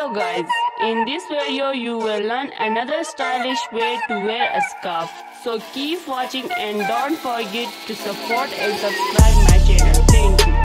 Hello guys, in this video you will learn another stylish way to wear a scarf. So keep watching and don't forget to support and subscribe my channel. Thank you.